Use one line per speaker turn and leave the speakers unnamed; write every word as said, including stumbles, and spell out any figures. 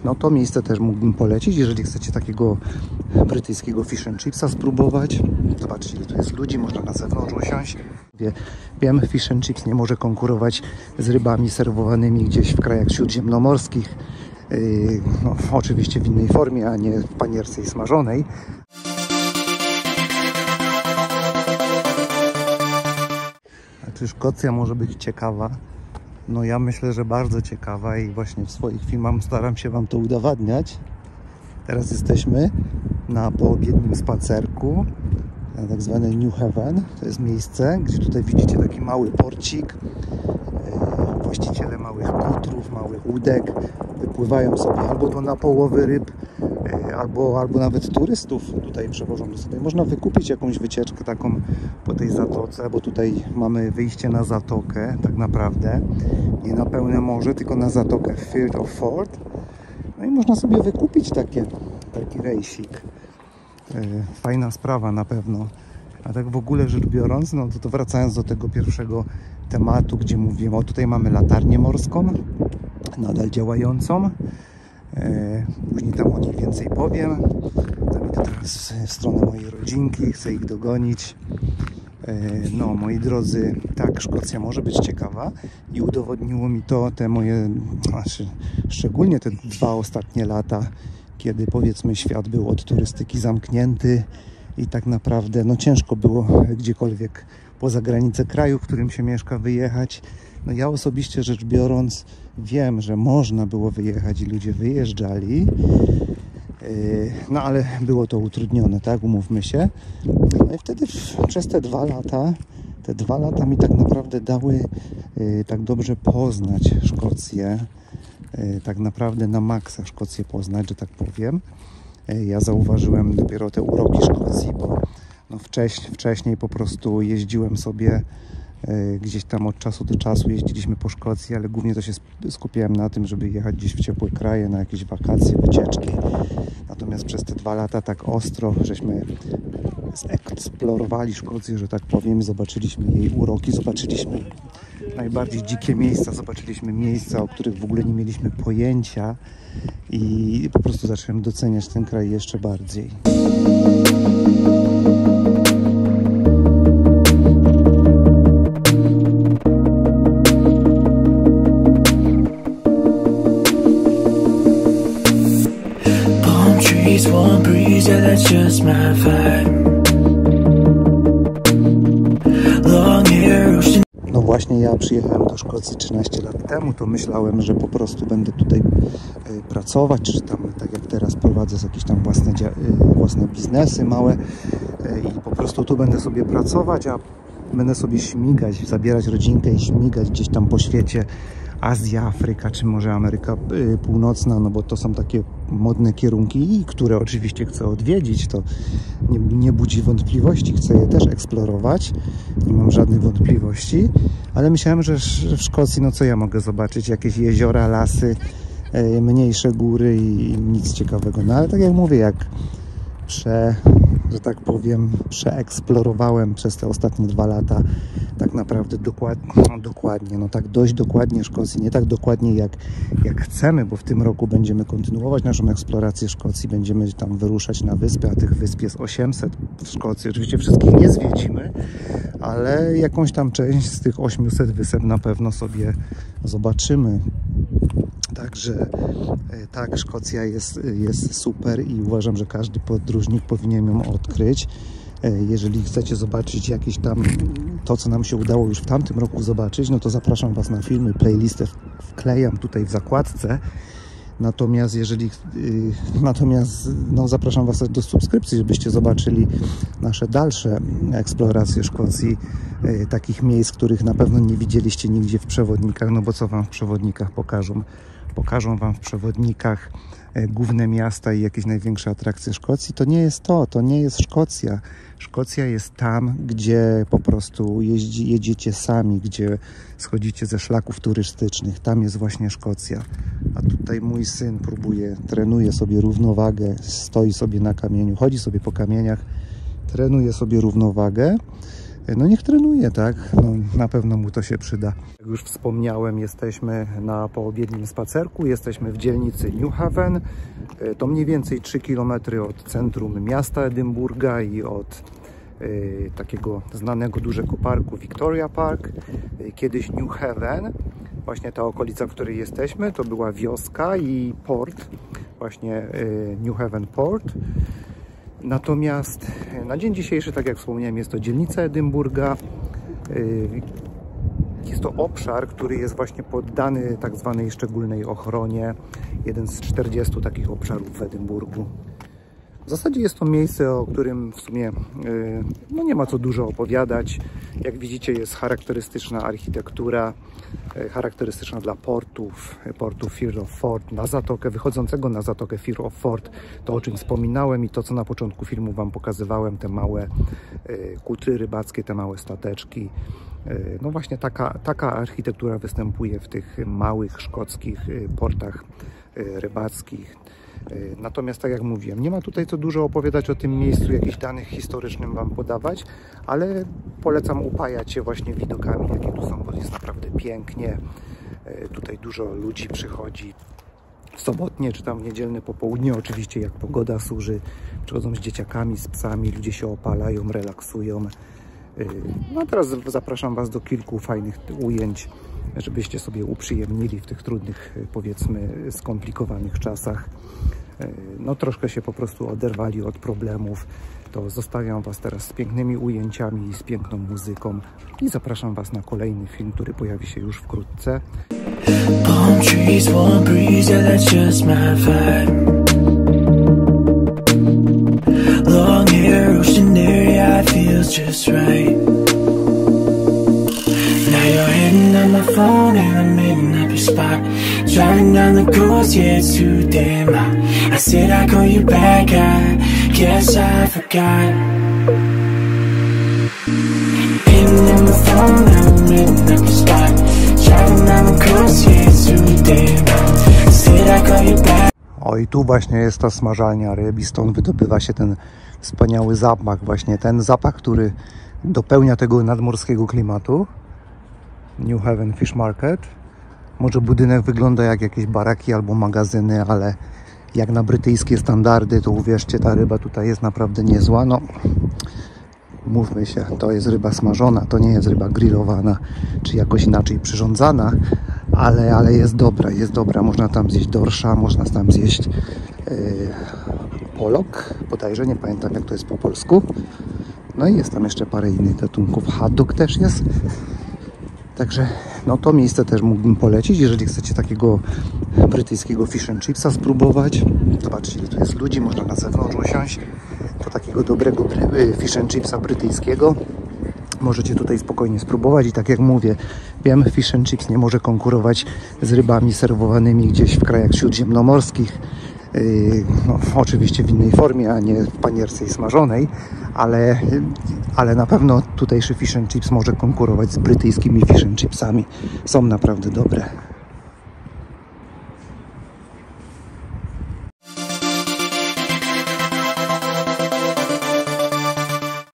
no to miejsce też mógłbym polecić, jeżeli chcecie takiego brytyjskiego fish and chipsa spróbować. Zobaczcie, ile tu jest ludzi, można na zewnątrz usiąść. Wiem, fish and chips nie może konkurować z rybami serwowanymi gdzieś w krajach śródziemnomorskich. Yy, no, oczywiście w innej formie, a nie w panierce i smażonej. A czy Szkocja może być ciekawa? No ja myślę, że bardzo ciekawa i właśnie w swoich filmach staram się Wam to udowadniać. Teraz jesteśmy na poobiednim spacerku, tak zwane New Haven. To jest miejsce, gdzie tutaj widzicie taki mały porcik. Właściciele małych kutrów, małych łódek wypływają sobie albo to na połowy ryb, albo, albo nawet turystów tutaj przewożą do sobie. Można wykupić jakąś wycieczkę taką po tej zatoce, bo tutaj mamy wyjście na zatokę tak naprawdę. Nie na pełne morze, tylko na zatokę Firth of Forth. No i można sobie wykupić takie, taki rejsik. Fajna sprawa na pewno. A tak w ogóle rzecz biorąc, no to, to wracając do tego pierwszego tematu, gdzie mówiłem, o tutaj mamy latarnię morską, nadal działającą. E, później tam o niej więcej powiem. Tam idę teraz w stronę mojej rodzinki, chcę ich dogonić. E, no, moi drodzy, tak, Szkocja może być ciekawa i udowodniło mi to te moje, znaczy, szczególnie te dwa ostatnie lata, kiedy powiedzmy świat był od turystyki zamknięty i tak naprawdę no ciężko było gdziekolwiek poza granicę kraju, w którym się mieszka, wyjechać. No ja osobiście rzecz biorąc wiem, że można było wyjechać i ludzie wyjeżdżali, no ale było to utrudnione, tak, umówmy się. No i wtedy przez te dwa lata, te dwa lata mi tak naprawdę dały tak dobrze poznać Szkocję, tak naprawdę na maksa Szkocję poznać, że tak powiem. Ja zauważyłem dopiero te uroki Szkocji, bo no wcześniej, wcześniej po prostu jeździłem sobie gdzieś tam od czasu do czasu, jeździliśmy po Szkocji, ale głównie to się skupiałem na tym, żeby jechać gdzieś w ciepłe kraje, na jakieś wakacje, wycieczki. Natomiast przez te dwa lata tak ostro, żeśmy zeksplorowali Szkocję, że tak powiem, zobaczyliśmy jej uroki, zobaczyliśmy najbardziej dzikie miejsca, zobaczyliśmy miejsca, o których w ogóle nie mieliśmy pojęcia i po prostu zacząłem doceniać ten kraj jeszcze bardziej. No właśnie ja przyjechałem do Szkocji trzynaście lat temu, to myślałem, że po prostu będę tutaj pracować, czy tam tak jak teraz prowadzę jakieś tam własne, własne biznesy małe i po prostu tu będę sobie pracować, a będę sobie śmigać, zabierać rodzinkę i śmigać gdzieś tam po świecie. Azja, Afryka, czy może Ameryka Północna, no bo to są takie modne kierunki, które oczywiście chcę odwiedzić, to nie, nie budzi wątpliwości, chcę je też eksplorować, nie mam żadnych wątpliwości, ale myślałem, że w Szkocji, no co ja mogę zobaczyć, jakieś jeziora, lasy, mniejsze góry i nic ciekawego, no ale tak jak mówię, jak prze, że tak powiem, przeeksplorowałem przez te ostatnie dwa lata tak naprawdę dokładnie, no dokładnie, no tak dość dokładnie Szkocji, nie tak dokładnie jak, jak chcemy, bo w tym roku będziemy kontynuować naszą eksplorację Szkocji, będziemy tam wyruszać na wyspę, a tych wysp jest osiemset w Szkocji. Oczywiście wszystkich nie zwiedzimy, ale jakąś tam część z tych osiemset wysep na pewno sobie zobaczymy. Także tak, Szkocja jest, jest super i uważam, że każdy podróżnik powinien ją odkryć. Jeżeli chcecie zobaczyć jakieś tam to, co nam się udało już w tamtym roku zobaczyć, no to zapraszam Was na filmy, playlistę wklejam tutaj w zakładce. Natomiast jeżeli natomiast no, zapraszam Was do subskrypcji, żebyście zobaczyli nasze dalsze eksploracje Szkocji, takich miejsc, których na pewno nie widzieliście nigdzie w przewodnikach, no bo co Wam w przewodnikach pokażą? Pokażą Wam w przewodnikach główne miasta i jakieś największe atrakcje Szkocji. To nie jest to, to nie jest Szkocja. Szkocja jest tam, gdzie po prostu jeździ, jedziecie sami, gdzie schodzicie ze szlaków turystycznych. Tam jest właśnie Szkocja. A tutaj mój syn próbuje, trenuje sobie równowagę, stoi sobie na kamieniu, chodzi sobie po kamieniach, trenuje sobie równowagę. no niech trenuje, tak? No, na pewno mu to się przyda. Jak już wspomniałem, jesteśmy na poobiednim spacerku, jesteśmy w dzielnicy New Haven. To mniej więcej trzy kilometry od centrum miasta Edynburga i od y, takiego znanego dużego parku Victoria Park. Kiedyś New Haven, właśnie ta okolica, w której jesteśmy, to była wioska i port, właśnie y, New Haven Port. Natomiast na dzień dzisiejszy, tak jak wspomniałem, jest to dzielnica Edynburga. Jest to obszar, który jest właśnie poddany tak zwanej szczególnej ochronie. Jeden z czterdziestu takich obszarów w Edynburgu. W zasadzie jest to miejsce, o którym w sumie no nie ma co dużo opowiadać. Jak widzicie, jest charakterystyczna architektura, charakterystyczna dla portów, portu Firth of Forth, na zatokę, wychodzącego na zatokę Firth of Forth, to o czym wspominałem i to, co na początku filmu Wam pokazywałem, te małe kutry rybackie, te małe stateczki. No właśnie taka, taka architektura występuje w tych małych szkockich portach rybackich. Natomiast tak jak mówiłem, nie ma tutaj co dużo opowiadać o tym miejscu, jakichś danych historycznych Wam podawać, ale polecam upajać się właśnie widokami, jakie tu są, bo jest naprawdę pięknie. Tutaj dużo ludzi przychodzi w sobotnie czy tam w niedzielne popołudnie, oczywiście jak pogoda służy, przychodzą z dzieciakami, z psami, ludzie się opalają, relaksują. No a teraz zapraszam Was do kilku fajnych ujęć, żebyście sobie uprzyjemnili w tych trudnych, powiedzmy, skomplikowanych czasach. No troszkę się po prostu oderwali od problemów. To zostawiam Was teraz z pięknymi ujęciami i z piękną muzyką i zapraszam Was na kolejny film, który pojawi się już wkrótce. Palm trees, warm breeze, yeah, that's just my vibe. Long hair, ocean air, yeah, it feels just right. Now you're hitting on my phone and I'm hitting up your spot. Driving down the coast, yeah, it's too damn hot. I said I'd call you back, I guess I forgot. Hitting on the phone, now I'm hitting up your spot. Driving down the coast, yeah, it's too damn hot. I said I'd call you back. O, i tu właśnie jest ta smażalnia ryb i stąd wydobywa się ten wspaniały zapach, właśnie ten zapach, który dopełnia tego nadmorskiego klimatu. New Haven Fish Market. Może budynek wygląda jak jakieś baraki albo magazyny, ale jak na brytyjskie standardy, to uwierzcie, ta ryba tutaj jest naprawdę niezła. No, mówmy się, to jest ryba smażona, to nie jest ryba grillowana, czy jakoś inaczej przyrządzana, ale, ale jest dobra, jest dobra. Można tam zjeść dorsza, można tam zjeść yy, polok, bodajże, nie pamiętam jak to jest po polsku. No i jest tam jeszcze parę innych gatunków. Hot dog też jest. Także no to miejsce też mógłbym polecić, jeżeli chcecie takiego brytyjskiego fish and chipsa spróbować. Zobaczcie, ile tu jest ludzi, można na zewnątrz usiąść. To takiego dobrego fish and chipsa brytyjskiego możecie tutaj spokojnie spróbować i tak jak mówię, wiem, fish and chips nie może konkurować z rybami serwowanymi gdzieś w krajach śródziemnomorskich. No, oczywiście w innej formie, a nie w panierce i smażonej, ale, ale na pewno tutejszy fish and chips może konkurować z brytyjskimi fish and chipsami. Są naprawdę dobre.